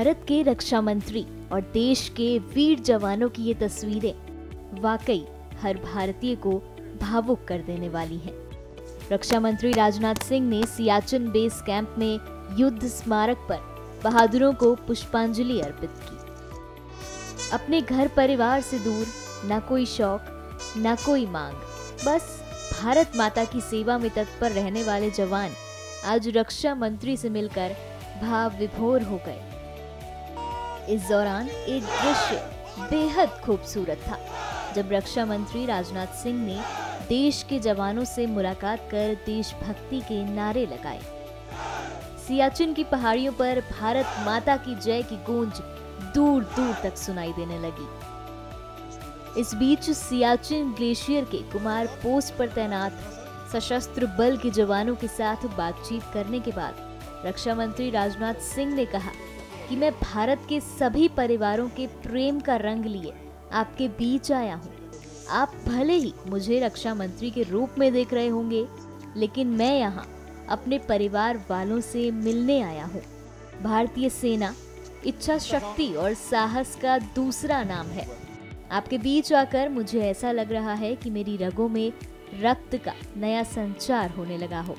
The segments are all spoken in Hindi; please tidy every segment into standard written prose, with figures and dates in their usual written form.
भारत के रक्षा मंत्री और देश के वीर जवानों की ये तस्वीरें वाकई हर भारतीय को भावुक कर देने वाली हैं। रक्षा मंत्री राजनाथ सिंह ने सियाचिन बेस कैंप में युद्ध स्मारक पर बहादुरों को पुष्पांजलि अर्पित की। अपने घर परिवार से दूर न कोई शौक न कोई मांग, बस भारत माता की सेवा में तत्पर रहने वाले जवान आज रक्षा मंत्री से मिलकर भाव विभोर हो गए। इस दौरान एक दृश्य बेहद खूबसूरत था जब रक्षा मंत्री राजनाथ सिंह ने देश के जवानों से मुलाकात कर देशभक्ति के नारे लगाए। सियाचिन की पहाड़ियों पर भारत माता की जय की गूंज दूर दूर तक सुनाई देने लगी। इस बीच सियाचिन ग्लेशियर के कुमार पोस्ट पर तैनात सशस्त्र बल के जवानों के साथ बातचीत करने के बाद रक्षा मंत्री राजनाथ सिंह ने कहा कि मैं भारत के सभी परिवारों के प्रेम का रंग लिए आपके बीच आया हूँ। आप भले ही मुझे रक्षा मंत्री के रूप में देख रहे होंगे, लेकिन मैं यहाँ अपने परिवार वालों से मिलने आया हूँ। भारतीय सेना इच्छा शक्ति और साहस का दूसरा नाम है। आपके बीच आकर मुझे ऐसा लग रहा है कि मेरी रगों में रक्त का नया संचार होने लगा हो।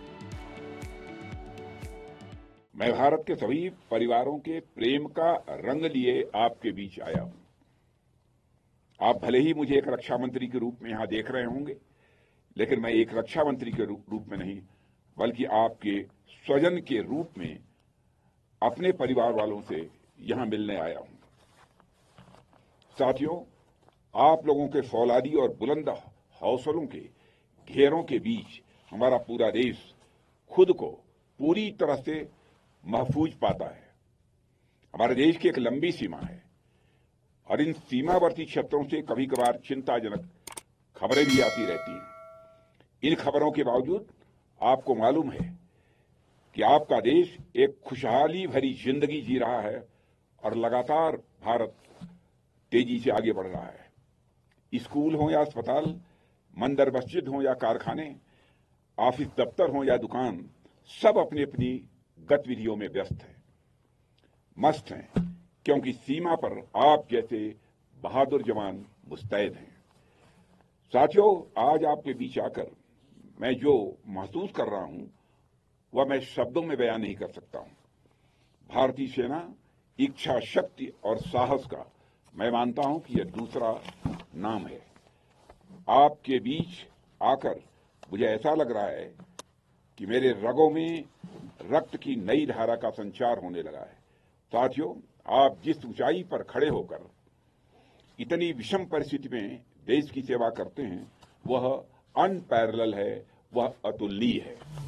मैं भारत के सभी परिवारों के प्रेम का रंग लिए आपके बीच आया हूं। आप भले ही मुझे एक रक्षा मंत्री के रूप में यहां देख रहे होंगे, लेकिन मैं एक रक्षा मंत्री के रूप में नहीं, बल्कि आपके स्वजन के रूप में अपने परिवार वालों से यहां मिलने आया हूं। साथियों, आप लोगों के फौलादी और बुलंद हौसलों के घेरों के बीच हमारा पूरा देश खुद को पूरी तरह से महफूज पाता है। हमारे देश की एक लंबी सीमा है और इन सीमावर्ती क्षेत्रों से कभी कभार चिंताजनक खबरें भी आती रहती हैं। इन खबरों के बावजूद आपको मालूम है कि आपका देश एक खुशहाली भरी जिंदगी जी रहा है और लगातार भारत तेजी से आगे बढ़ रहा है। स्कूल हो या अस्पताल, मंदिर मस्जिद हो या कारखाने, ऑफिस दफ्तर हो या दुकान, सब अपनी अपनी गतिविधियों में व्यस्त हैं, मस्त हैं, क्योंकि सीमा पर आप जैसे बहादुर जवान मुस्तैद हैं। साथियों, आज आपके बीच आकर मैं जो महसूस कर रहा हूं वह मैं शब्दों में बयान नहीं कर सकता हूं। भारतीय सेना इच्छा शक्ति और साहस का मैं मानता हूं कि यह दूसरा नाम है। आपके बीच आकर मुझे ऐसा लग रहा है कि मेरे रगों में रक्त की नई धारा का संचार होने लगा है। साथियों, आप जिस ऊंचाई पर खड़े होकर इतनी विषम परिस्थिति में देश की सेवा करते हैं, वह अनपैरेलल है, वह अतुलनीय है।